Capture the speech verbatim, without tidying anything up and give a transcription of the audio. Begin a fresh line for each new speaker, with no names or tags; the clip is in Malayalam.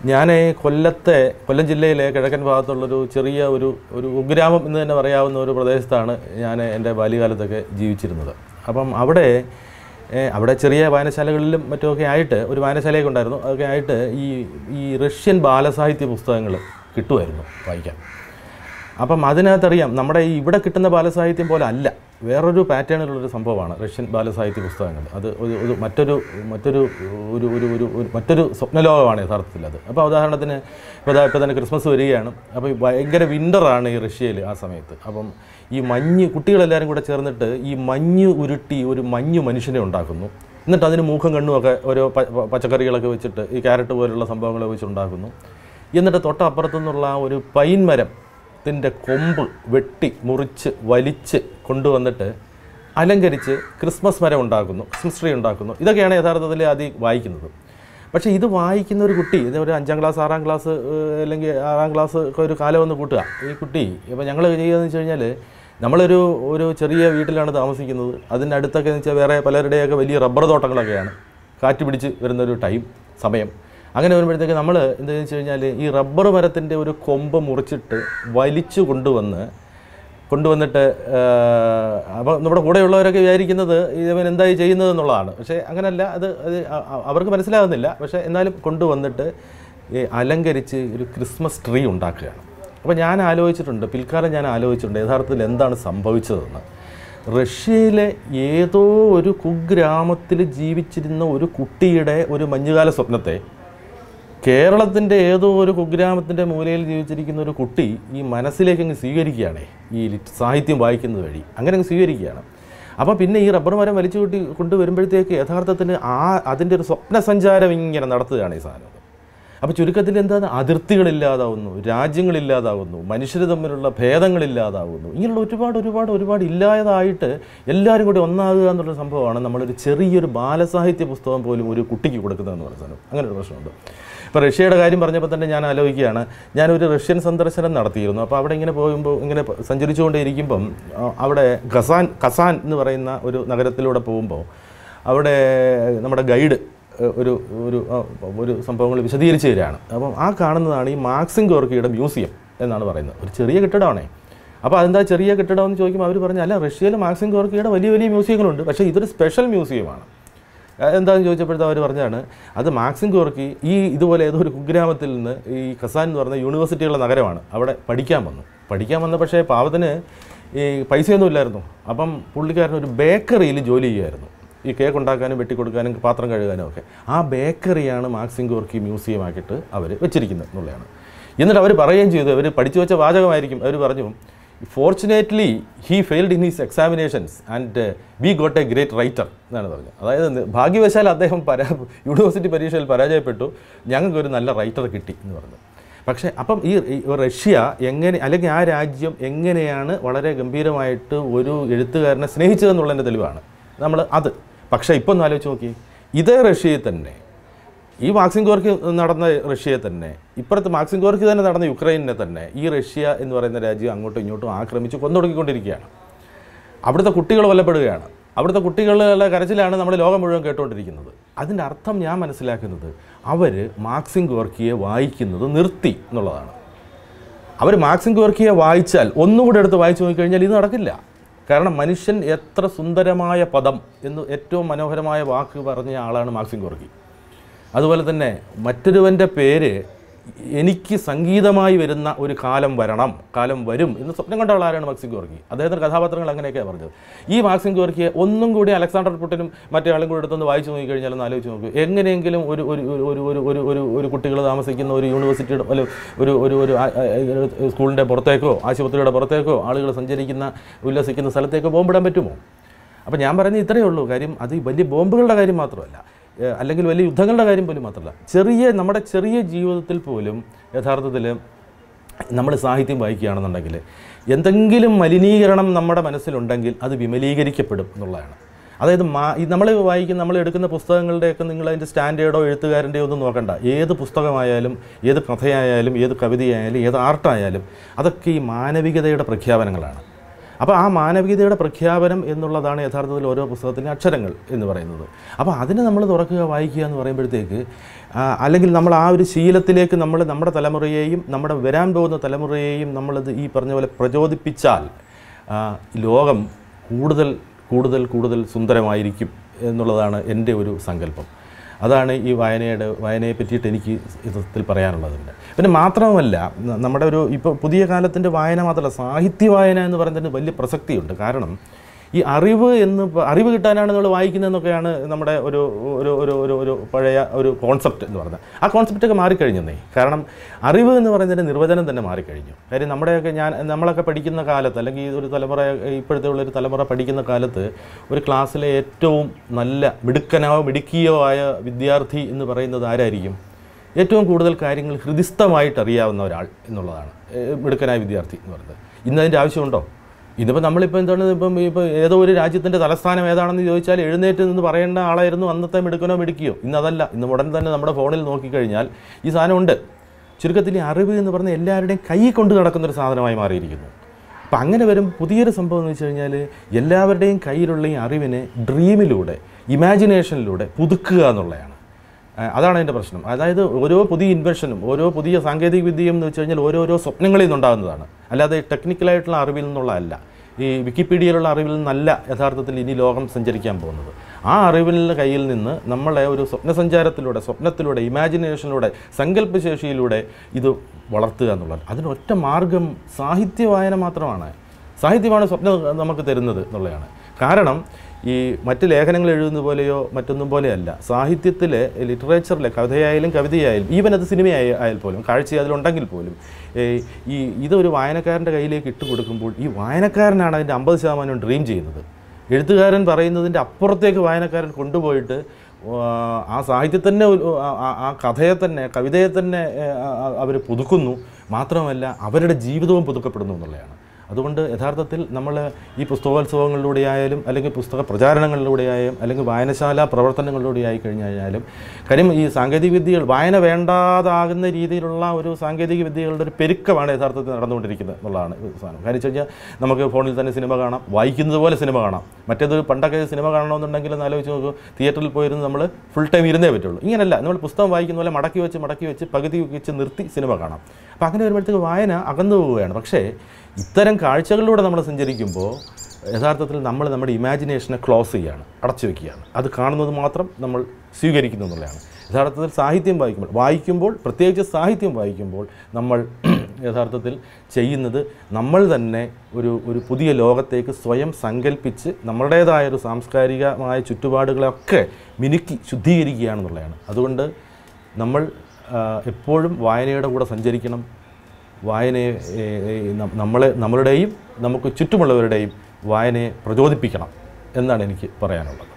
ഞാൻ കൊല്ലത്തെ കൊല്ലം ജില്ലയിലെ കിഴക്കൻ ഭാഗത്തുള്ളൊരു ചെറിയ ഒരു ഒരു കുഗ്രാമം എന്ന് തന്നെ പറയാവുന്ന ഒരു പ്രദേശത്താണ് ഞാൻ എൻ്റെ ബാല്യകാലത്തൊക്കെ ജീവിച്ചിരുന്നത്. അപ്പം അവിടെ അവിടെ ചെറിയ വായനശാലകളിലും മറ്റുമൊക്കെ ആയിട്ട് ഒരു വായനശാലയൊക്കെ ഉണ്ടായിരുന്നു. അതൊക്കെ ആയിട്ട് ഈ ഈ റഷ്യൻ ബാലസാഹിത്യ പുസ്തകങ്ങൾ കിട്ടുമായിരുന്നു വായിക്കാൻ. അപ്പം അതിനകത്തറിയാം നമ്മുടെ ഈ ഇവിടെ കിട്ടുന്ന ബാലസാഹിത്യം പോലെ അല്ല, വേറൊരു പാറ്റേണിലുള്ളൊരു സംഭവമാണ് റഷ്യൻ ബാലസാഹിത്യ പുസ്തകങ്ങൾ. അത് ഒരു ഒരു മറ്റൊരു മറ്റൊരു ഒരു ഒരു ഒരു മറ്റൊരു സ്വപ്നലോകമാണ് യഥാർത്ഥത്തിൽ അത്. അപ്പോൾ ഉദാഹരണത്തിന് ഇപ്പോൾ ഇപ്പോൾ തന്നെ ക്രിസ്മസ് വരികയാണ്. അപ്പോൾ ഭയങ്കര വിൻ്ററാണ് ഈ റഷ്യയിൽ ആ സമയത്ത്. അപ്പം ഈ മഞ്ഞ് കുട്ടികളെല്ലാവരും കൂടെ ചേർന്നിട്ട് ഈ മഞ്ഞ് ഉരുട്ടി ഒരു മഞ്ഞ് മനുഷ്യനെ ഉണ്ടാക്കുന്നു. എന്നിട്ട് അതിന് മൂക്കും കണ്ണുമൊക്കെ ഓരോ പച്ചക്കറികളൊക്കെ വെച്ചിട്ട് ഈ ക്യാരറ്റ് പോലുള്ള സംഭവങ്ങളെ വെച്ചുണ്ടാക്കുന്നു. എന്നിട്ട് തൊട്ടപ്പുറത്തു നിന്നുള്ള ഒരു പൈൻ മരം ത്തിൻ്റെ കൊമ്പ് വെട്ടി മുറിച്ച് വലിച്ച് കൊണ്ടുവന്നിട്ട് അലങ്കരിച്ച് ക്രിസ്മസ് മരം ഉണ്ടാക്കുന്നു, ക്രിസ്മസ് ട്രീ ഉണ്ടാക്കുന്നു. ഇതൊക്കെയാണ് യഥാർത്ഥത്തിൽ ആദ്യം വായിക്കുന്നത്. പക്ഷേ ഇത് വായിക്കുന്ന ഒരു കുട്ടി, ഇത് ഒരു അഞ്ചാം ക്ലാസ് ആറാം ക്ലാസ് അല്ലെങ്കിൽ ആറാം ക്ലാസ് ഒക്കെ ഒരു കാലം ഒന്ന് കൂട്ടുക. ഈ കുട്ടി ഇപ്പോൾ ഞങ്ങൾ ചെയ്യുകയെന്ന് വെച്ച് കഴിഞ്ഞാൽ നമ്മളൊരു ഒരു ചെറിയ വീട്ടിലാണ് താമസിക്കുന്നത്. അതിൻ്റെ അടുത്തൊക്കെ എന്ന് വെച്ചാൽ വേറെ പലരുടെയൊക്കെ വലിയ റബ്ബർ തോട്ടങ്ങളൊക്കെയാണ്, കാറ്റ് പിടിച്ച് വരുന്നൊരു ടൈം സമയം. അങ്ങനെ വരുമ്പോഴത്തേക്ക് നമ്മൾ എന്താണെന്ന് വെച്ച് കഴിഞ്ഞാൽ ഈ റബ്ബർ മരത്തിൻ്റെ ഒരു കൊമ്പ് മുറിച്ചിട്ട് വലിച്ചു കൊണ്ടുവന്ന് കൊണ്ടുവന്നിട്ട് അപ്പോൾ നമ്മുടെ കൂടെയുള്ളവരൊക്കെ വിചാരിക്കുന്നത് ഇവൻ എന്തായി ചെയ്യുന്നത് എന്നുള്ളതാണ്. പക്ഷേ അങ്ങനെയല്ല, അത് അത് അവർക്ക് മനസ്സിലാകുന്നില്ല. പക്ഷേ എന്നാലും കൊണ്ടുവന്നിട്ട് അലങ്കരിച്ച് ഒരു ക്രിസ്മസ് ട്രീ ഉണ്ടാക്കുകയാണ്. അപ്പോൾ ഞാൻ ആലോചിച്ചിട്ടുണ്ട്, പിൽക്കാലം ഞാൻ ആലോചിച്ചിട്ടുണ്ട് യഥാർത്ഥത്തിൽ എന്താണ് സംഭവിച്ചതെന്ന്. റഷ്യയിലെ ഏതോ ഒരു കുഗ്രാമത്തിൽ ജീവിച്ചിരുന്ന ഒരു കുട്ടിയുടെ ഒരു മഞ്ഞുകാല സ്വപ്നത്തെ കേരളത്തിൻ്റെ ഏതോ ഒരു കുഗ്രാമത്തിൻ്റെ മൂലയിൽ ജീവിച്ചിരിക്കുന്ന ഒരു കുട്ടി ഈ മനസ്സിലേക്ക് അങ്ങ് സ്വീകരിക്കുകയാണ്, ഈ സാഹിത്യം വായിക്കുന്നത് വഴി അങ്ങനെ അങ്ങ് സ്വീകരിക്കുകയാണ്. അപ്പോൾ പിന്നെ ഈ റബ്ബർ മരം വലിച്ചു കൂട്ടി കൊണ്ടുവരുമ്പോഴത്തേക്ക് യഥാർത്ഥത്തിന് ആ അതിൻ്റെ ഒരു സ്വപ്നസഞ്ചാരം ഇങ്ങനെ നടത്തുകയാണ് ഈ സാധനം. അപ്പോൾ ചുരുക്കത്തിൽ എന്താണ്, അതിർത്തികളില്ലാതാവുന്നു, രാജ്യങ്ങളില്ലാതാവുന്നു, മനുഷ്യർ തമ്മിലുള്ള ഭേദങ്ങളില്ലാതാവുന്നു. ഇങ്ങനെയുള്ള ഒരുപാട് ഒരുപാട് ഒരുപാട് ഇല്ലാതായിട്ട് എല്ലാവരും കൂടി ഒന്നാകുക എന്നുള്ള സംഭവമാണ് നമ്മളൊരു ചെറിയൊരു ബാലസാഹിത്യ പുസ്തകം പോലും ഒരു കുട്ടിക്ക് കൊടുക്കുന്നതെന്ന് പറയുന്ന സാധനം. അങ്ങനെ ഒരു പ്രശ്നമുണ്ട്. ഇപ്പോൾ റഷ്യയുടെ കാര്യം പറഞ്ഞപ്പോൾ തന്നെ ഞാൻ ആലോചിക്കുകയാണ്, ഞാനൊരു റഷ്യൻ സന്ദർശനം നടത്തിയിരുന്നു. അപ്പോൾ അവിടെ ഇങ്ങനെ പോകുമ്പോൾ ഇങ്ങനെ സഞ്ചരിച്ചുകൊണ്ടേയിരിക്കുമ്പം അവിടെ ഖസാൻ ഖസാൻ എന്ന് പറയുന്ന ഒരു നഗരത്തിലൂടെ പോകുമ്പോൾ അവിടെ നമ്മുടെ ഗൈഡ് ഒരു ഒരു ഒരു സംഭവങ്ങൾ വിശദീകരിച്ച് തരികയാണ്. അപ്പം ആ കാണുന്നതാണ് ഈ മാക്സിം ഗോർക്കിയുടെ മ്യൂസിയം എന്നാണ് പറയുന്നത്. ഒരു ചെറിയ കെട്ടിടമാണേ. അപ്പോൾ അതെന്താ ചെറിയ കെട്ടിടം എന്ന് ചോദിക്കുമ്പോൾ അവർ പറഞ്ഞാൽ അല്ല, റഷ്യയിൽ മാക്സിം ഗോർക്കിയുടെ വലിയ വലിയ മ്യൂസിയങ്ങളുണ്ട്, പക്ഷേ ഇതൊരു സ്പെഷ്യൽ മ്യൂസിയമാണ്. എന്താണെന്ന് ചോദിച്ചപ്പോഴത്തെ അവർ പറഞ്ഞാണ് അത് മാക്സിം ഗോർക്കി ഈ ഇതുപോലെ ഏതോ ഒരു കുഗ്രാമത്തിൽ നിന്ന് ഈ ഖസാൻ എന്ന് പറയുന്ന യൂണിവേഴ്സിറ്റിയുള്ള നഗരമാണ്, അവിടെ പഠിക്കാൻ വന്നു പഠിക്കാൻ വന്നു പക്ഷേ പാവത്തിന് ഈ പൈസയൊന്നും ഇല്ലായിരുന്നു. അപ്പം പുള്ളിക്കാരൻ ഒരു ബേക്കറിയിൽ ജോലി ചെയ്യുമായിരുന്നു, ഈ കേക്ക് ഉണ്ടാക്കാനും വെട്ടിക്കൊടുക്കാനും പാത്രം കഴുകാനും ഒക്കെ. ആ ബേക്കറിയാണ് മാക്സിം ഗോർക്കി മ്യൂസിയമാക്കിയിട്ട് അവർ വെച്ചിരിക്കുന്നത് എന്നുള്ളതാണ്. എന്നിട്ട് അവർ പറയുകയും ചെയ്തു, അവർ പഠിച്ചു വെച്ച വാചകമായിരിക്കും. അവർ പറഞ്ഞു, fortunately he failed in his examinations and we got a great writer എന്നാണ് പറഞ്ഞത്. അതായത് ഭാഗ്യവശാൽ അദ്ദേഹം പരാ യൂണിവേഴ്സിറ്റി പരീക്ഷയിൽ പരാജയപ്പെട്ടു, ഞങ്ങൾക്കൊരു നല്ല റൈറ്റർ കിട്ടി എന്ന് പറഞ്ഞു. പക്ഷേ അപ്പം ഈ റഷ്യ എങ്ങനെ, അല്ലെങ്കിൽ ആ രാജ്യം എങ്ങനെയാണ് വളരെ ഗംഭീരമായിട്ട് ഒരു എഴുത്തുകാരനെ സ്നേഹിച്ചതെന്നുള്ളതിൻ്റെ തെളിവാണ് നമ്മൾ അത്. പക്ഷേ ഇപ്പം ഒന്ന് ആലോചിച്ച് നോക്കി, ഇതേ റഷ്യയിൽ തന്നെ ഈ മാക്സിം ഗോർക്കി നടന്ന റഷ്യയെ തന്നെ, ഇപ്പുറത്ത് മാക്സിം ഗോർക്കി തന്നെ നടന്ന യുക്രൈനെ തന്നെ ഈ റഷ്യ എന്ന് പറയുന്ന രാജ്യം അങ്ങോട്ടും ഇങ്ങോട്ടും ആക്രമിച്ച് കൊന്നൊടുക്കിക്കൊണ്ടിരിക്കുകയാണ്. അവിടുത്തെ കുട്ടികൾ കൊല്ലപ്പെടുകയാണ്. അവിടുത്തെ കുട്ടികളുടെ കരച്ചിലാണ് നമ്മൾ ലോകം മുഴുവൻ കേട്ടുകൊണ്ടിരിക്കുന്നത്. അതിൻ്റെ അർത്ഥം ഞാൻ മനസ്സിലാക്കുന്നത് അവർ മാക്സിം ഗോർക്കിയെ വായിക്കുന്നത് നിർത്തി എന്നുള്ളതാണ്. അവർ മാക്സിം ഗോർക്കിയെ വായിച്ചാൽ ഒന്നുകൂടെ എടുത്ത് വായിച്ചു നോക്കിക്കഴിഞ്ഞാൽ ഇത് നടക്കില്ല. കാരണം മനുഷ്യൻ എത്ര സുന്ദരമായ പദം എന്ന് ഏറ്റവും മനോഹരമായ വാക്ക് പറഞ്ഞ ആളാണ് മാക്സിം ഗോർക്കി. അതുപോലെ തന്നെ മറ്റൊരുവൻ്റെ പേര് എനിക്ക് സംഗീതമായി വരുന്ന ഒരു കാലം വരണം, കാലം വരും എന്ന് സ്വപ്നം കണ്ട ആളാരാണ് മാക്സിം ഗോർക്കി. അദ്ദേഹത്തിൻ്റെ കഥാപാത്രങ്ങൾ അങ്ങനെയൊക്കെയാണ് പറഞ്ഞത്. ഈ മാക്സിം ഗോർക്കിയെ ഒന്നും കൂടി അലക്സാണ്ടർ പുട്ടിനും മറ്റേ ആളും കൂടി എടുത്തൊന്ന് വായിച്ചു നോക്കിക്കഴിഞ്ഞാൽ ഒന്ന് ആലോചിച്ച് നോക്കൂ. എങ്ങനെയെങ്കിലും ഒരു ഒരു ഒരു ഒരു ഒരു ഒരു ഒരു കുട്ടികൾ താമസിക്കുന്ന ഒരു യൂണിവേഴ്സിറ്റിയുടെ അല്ല ഒരു ഒരു ഒരു സ്കൂളിൻ്റെ പുറത്തേക്കോ ആശുപത്രിയുടെ പുറത്തേക്കോ ആളുകൾ സഞ്ചരിക്കുന്ന ഉല്ലസിക്കുന്ന സ്ഥലത്തേക്കോ ബോംബിടാൻ പറ്റുമോ? അപ്പോൾ ഞാൻ പറയുന്നത് ഇത്രയേ ഉള്ളൂ. കാര്യം അത് വലിയ ബോംബുകളുടെ കാര്യം മാത്രമല്ല, അല്ലെങ്കിൽ വലിയ യുദ്ധങ്ങളുടെ കാര്യം പോലും മാത്രമല്ല, ചെറിയ നമ്മുടെ ചെറിയ ജീവിതത്തിൽ പോലും യഥാർത്ഥത്തിൽ നമ്മൾ സാഹിത്യം വായിക്കുകയാണെന്നുണ്ടെങ്കിൽ എന്തെങ്കിലും മലിനീകരണം നമ്മുടെ മനസ്സിലുണ്ടെങ്കിൽ അത് വിമലീകരിക്കപ്പെടും എന്നുള്ളതാണ്. അതായത് മാ നമ്മൾ വായിക്കുന്ന നമ്മൾ എടുക്കുന്ന പുസ്തകങ്ങളുടെയൊക്കെ നിങ്ങൾ അതിൻ്റെ സ്റ്റാൻഡേർഡോ എഴുത്തുകാരൻ്റെയോ ഒന്നും നോക്കണ്ട. ഏത് പുസ്തകമായാലും ഏത് കഥയായാലും ഏത് കവിതയായാലും ഏത് ആർട്ടായാലും അതൊക്കെ ഈ മാനവികതയുടെ പ്രഖ്യാപനങ്ങളാണ്. അപ്പോൾ ആ മാനവികതയുടെ പ്രഖ്യാപനം എന്നുള്ളതാണ് യഥാർത്ഥത്തിൽ ഓരോ പുസ്തകത്തിലെ അക്ഷരങ്ങൾ എന്ന് പറയുന്നത്. അപ്പോൾ അതിനെ നമ്മൾ തുറക്കുക വായിക്കുക എന്ന് പറയുമ്പോഴത്തേക്ക്, അല്ലെങ്കിൽ നമ്മൾ ആ ഒരു ശീലത്തിലേക്ക് നമ്മൾ നമ്മുടെ തലമുറയെയും നമ്മുടെ വരാൻ പോകുന്ന തലമുറയെയും നമ്മളത് ഈ പറഞ്ഞ പോലെ പ്രചോദിപ്പിച്ചാൽ ലോകം കൂടുതൽ കൂടുതൽ കൂടുതൽ സുന്ദരമായിരിക്കും എന്നുള്ളതാണ് എൻ്റെ ഒരു സങ്കല്പം. അതാണ് ഈ വായനയുടെ വായനയെ പറ്റിയിട്ട് എനിക്ക് ഇതിൽ പറയാനുള്ളതുണ്ട്. പിന്നെ മാത്രമല്ല, നമ്മുടെ ഒരു ഇപ്പോൾ പുതിയ കാലത്തിൻ്റെ വായന മാത്രമല്ല, സാഹിത്യ വായന എന്ന് പറയുന്നതിന് വലിയ പ്രസക്തിയുണ്ട്. കാരണം ഈ അറിവ് എന്ന് അറിവ് കിട്ടാനാണ് നമ്മൾ വായിക്കുന്നതെന്നൊക്കെയാണ് നമ്മുടെ ഒരു ഒരു ഒരു ഒരു ഒരു പഴയ ഒരു കോൺസെപ്റ്റ് എന്ന് പറയുന്നത്. ആ കോൺസെപ്റ്റൊക്കെ മാറിക്കഴിഞ്ഞെന്നേ. കാരണം അറിവ് എന്ന് പറയുന്നതിൻ്റെ നിർവചനം തന്നെ മാറിക്കഴിഞ്ഞു. കാര്യം നമ്മുടെയൊക്കെ ഞാൻ നമ്മളൊക്കെ പഠിക്കുന്ന കാലത്ത്, അല്ലെങ്കിൽ ഒരു തലമുറ ഇപ്പോഴത്തെ ഉള്ളൊരു തലമുറ പഠിക്കുന്ന കാലത്ത്, ഒരു ക്ലാസ്സിലെ ഏറ്റവും നല്ല മിടുക്കനോ മിടുക്കിയോ ആയ വിദ്യാർത്ഥി എന്ന് പറയുന്നത് ആരായിരിക്കും? ഏറ്റവും കൂടുതൽ കാര്യങ്ങൾ ഹൃദിസ്ഥമായിട്ട് അറിയാവുന്ന ഒരാൾ എന്നുള്ളതാണ് മിടുക്കനായ വിദ്യാർത്ഥി എന്ന് പറയുന്നത്. ഇന്നതിൻ്റെ ആവശ്യമുണ്ടോ? ഇതിപ്പോൾ നമ്മളിപ്പോൾ എന്താണ്, ഇപ്പം ഇപ്പോൾ ഏതോ ഒരു രാജ്യത്തിൻ്റെ തലസ്ഥാനം ഏതാണെന്ന് ചോദിച്ചാൽ എഴുന്നേറ്റ് നിന്ന് പറയേണ്ട ആളായിരുന്നു അന്നത്തെ മിടുക്കനോ മിടുക്കിയോ. ഇന്നതല്ല. ഇന്ന് ഉടൻ തന്നെ നമ്മുടെ ഫോണിൽ നോക്കിക്കഴിഞ്ഞാൽ ഈ സാധനമുണ്ട്. ചുരുക്കത്തിൽ അറിവ് എന്ന് പറഞ്ഞാൽ എല്ലാവരുടെയും കൈ കൊണ്ട് നടക്കുന്നൊരു സാധനമായി മാറിയിരിക്കുന്നു. അപ്പം അങ്ങനെ വരും പുതിയൊരു സംഭവം എന്ന് വെച്ച് കഴിഞ്ഞാൽ, എല്ലാവരുടെയും കയ്യിലുള്ള ഈ അറിവിനെ ഡ്രീമിലൂടെ, ഇമാജിനേഷനിലൂടെ പുതുക്കുക എന്നുള്ളതാണ്. അതാണ് അതിൻ്റെ പ്രശ്നം. അതായത് ഓരോ പുതിയ ഇൻവെൻഷനും ഓരോ പുതിയ സാങ്കേതിക വിദ്യയും എന്ന് വെച്ച് കഴിഞ്ഞാൽ ഓരോരോ സ്വപ്നങ്ങളിൽ നിന്നുണ്ടാകുന്നതാണ്, അല്ലാതെ ടെക്നിക്കലായിട്ടുള്ള അറിവിൽ നിന്നുള്ളതല്ല. ഈ വിക്കിപീഡിയയിലുള്ള അറിവിൽ നിന്നല്ല യഥാർത്ഥത്തിൽ ഇനി ലോകം സഞ്ചരിക്കാൻ പോകുന്നത്. ആ അറിവിൻ്റെ കയ്യിൽ നിന്ന് നമ്മളെ ഒരു സ്വപ്നസഞ്ചാരത്തിലൂടെ, സ്വപ്നത്തിലൂടെ, ഇമാജിനേഷനിലൂടെ, സങ്കല്പശേഷിയിലൂടെ ഇത് വളർത്തുക എന്നുള്ളത്. അതിനൊറ്റ മാർഗം സാഹിത്യ വായന മാത്രമാണ്. സാഹിത്യമാണ് സ്വപ്നം നമുക്ക് തരുന്നത് എന്നുള്ളതാണ്. കാരണം ഈ മറ്റ് ലേഖനങ്ങൾ എഴുതുന്ന പോലെയോ മറ്റൊന്നും പോലെയല്ല. സാഹിത്യത്തിലെ ലിറ്ററേച്ചറിലെ കഥയായാലും കവിതയായാലും, ഈവൻ അത് സിനിമയായി ആയാൽ പോലും, കാഴ്ച അതിലുണ്ടെങ്കിൽ പോലും, ഈ ഇതൊരു വായനക്കാരൻ്റെ കയ്യിലേക്ക് ഇട്ട് കൊടുക്കുമ്പോൾ ഈ വായനക്കാരനാണ് അതിൻ്റെ അമ്പത് ശതമാനം ഡ്രീം ചെയ്യുന്നത്. എഴുത്തുകാരൻ പറയുന്നതിൻ്റെ അപ്പുറത്തേക്ക് വായനക്കാരൻ കൊണ്ടുപോയിട്ട് ആ സാഹിത്യത്തിൻ്റെ ആ കഥയെ തന്നെ, കവിതയെ തന്നെ അവർ പുതുക്കുന്നു. മാത്രമല്ല അവരുടെ ജീവിതവും പുതുക്കപ്പെടുന്നു എന്നുള്ളതാണ്. അതുകൊണ്ട് യഥാർത്ഥത്തിൽ നമ്മൾ ഈ പുസ്തകോത്സവങ്ങളിലൂടെയായാലും, അല്ലെങ്കിൽ പുസ്തക പ്രചാരണങ്ങളിലൂടെയായാലും, അല്ലെങ്കിൽ വായനശാല പ്രവർത്തനങ്ങളിലൂടെയായി കഴിഞ്ഞാലും, കാര്യം ഈ സാങ്കേതിക വിദ്യകൾ വായന വേണ്ടാതാകുന്ന രീതിയിലുള്ള ഒരു സാങ്കേതിക വിദ്യകളുടെ ഒരു പെരുക്കമാണ് യഥാർത്ഥത്തിൽ നടന്നുകൊണ്ടിരിക്കുന്നത് എന്നുള്ളതാണ് സാധനം. കാര്യം വെച്ച് കഴിഞ്ഞാൽ നമുക്ക് ഫോണിൽ തന്നെ സിനിമ കാണാം, വായിക്കുന്നത് പോലെ സിനിമ കാണാം. മറ്റേത് പണ്ടൊക്കെ സിനിമ കാണണമെന്നുണ്ടെങ്കിൽ ഒന്ന് ആലോചിച്ച് നോക്കൂ, തിയേറ്ററിൽ പോയിരുന്ന് നമ്മൾ ഫുൾ ടൈം ഇരുന്നേ പറ്റുള്ളൂ. ഇങ്ങനെയല്ല, നമ്മൾ പുസ്തകം വായിക്കുന്ന പോലെ മടക്കി വെച്ച് മടക്കി വെച്ച് പകുതി വെച്ച് നിർത്തി സിനിമ കാണാം. അപ്പോൾ അങ്ങനെ വരുമ്പോഴത്തേക്ക് വായന അകന്നു പോവുകയാണ്. പക്ഷേ ഇത്തരം കാഴ്ചകളിലൂടെ നമ്മൾ സഞ്ചരിക്കുമ്പോൾ യഥാർത്ഥത്തിൽ നമ്മൾ നമ്മുടെ ഇമാജിനേഷനെ ക്ലോസ് ചെയ്യുകയാണ്, അടച്ചു വയ്ക്കുകയാണ്. അത് കാണുന്നത് മാത്രം നമ്മൾ സ്വീകരിക്കുന്നു എന്നുള്ളതാണ്. യഥാർത്ഥത്തിൽ സാഹിത്യം വായിക്കുമ്പോൾ വായിക്കുമ്പോൾ പ്രത്യേകിച്ച് സാഹിത്യം വായിക്കുമ്പോൾ നമ്മൾ യഥാർത്ഥത്തിൽ ചെയ്യുന്നത്, നമ്മൾ തന്നെ ഒരു ഒരു പുതിയ ലോകത്തേക്ക് സ്വയം സങ്കല്പിച്ച് നമ്മളുടേതായൊരു സാംസ്കാരികമായ ചുറ്റുപാടുകളൊക്കെ മിനുക്കി ശുദ്ധീകരിക്കുകയാണെന്നുള്ളതാണ്. അതുകൊണ്ട് നമ്മൾ എപ്പോഴും വായനയുടെ കൂടെ സഞ്ചരിക്കണം. വായനയെ നമ്മളെ നമ്മളുടെയും നമുക്ക് ചുറ്റുമുള്ളവരുടെയും വായനയെ പ്രചോദിപ്പിക്കണം എന്നാണ് എനിക്ക് പറയാനുള്ളത്.